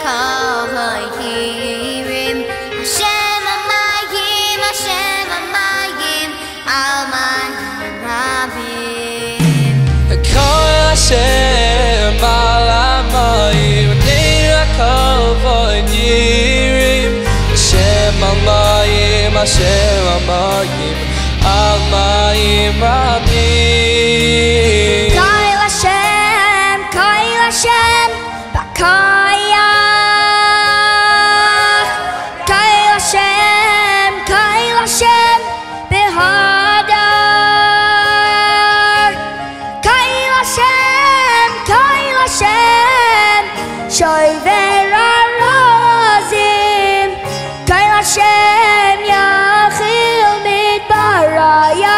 Kohoirim Hashem Amayim Hashem Amayim Alman Rabim Kol Hashem Alamayim Nira Kohoirim Hashem Amayim Hashem Amayim Almayim Rabim Kol Hashem B'koyach Kol Hashem B'hodar Kol Hashem Shoyver HaRozim Kol Hashem Yachil Midbara Ya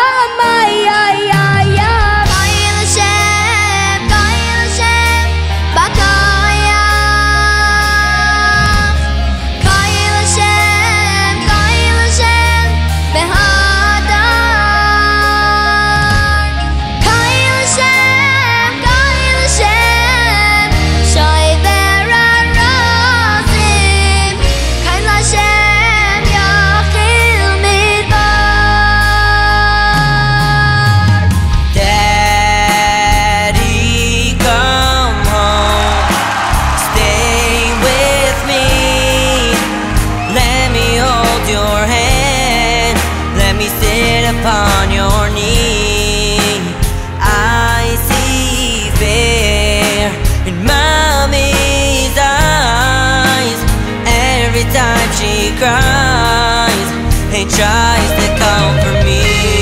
upon your knee. I see fear in mommy's eyes every time she cries and tries to comfort me.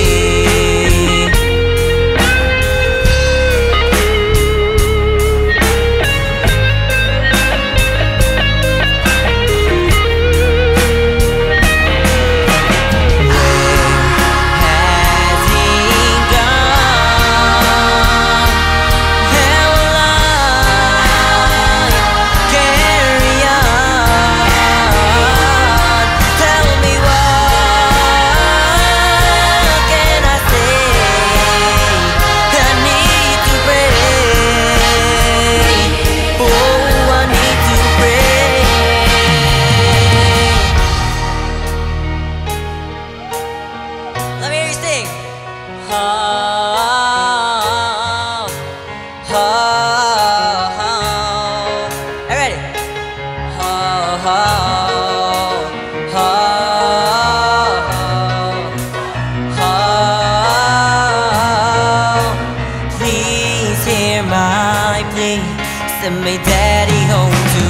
Please hear my plea. Send my daddy home to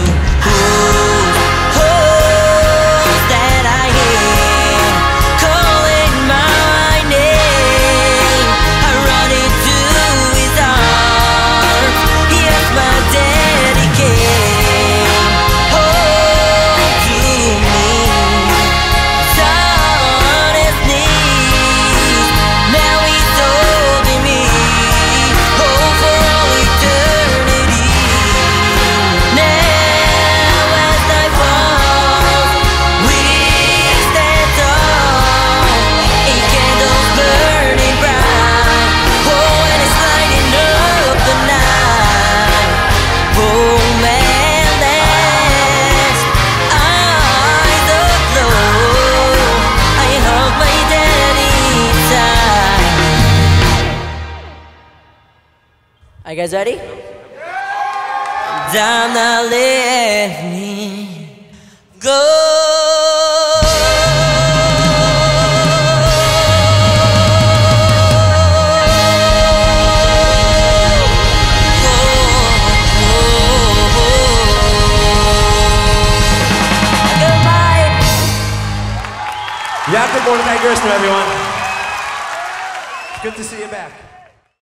who's that I hear calling my name. I run into his arms. Yes, my daddy came home to me. It's on his knees. Now he's holding me. Are you guys ready? Time to let me go. Happy Mordecai Gerstner, everyone. It's good to see you back.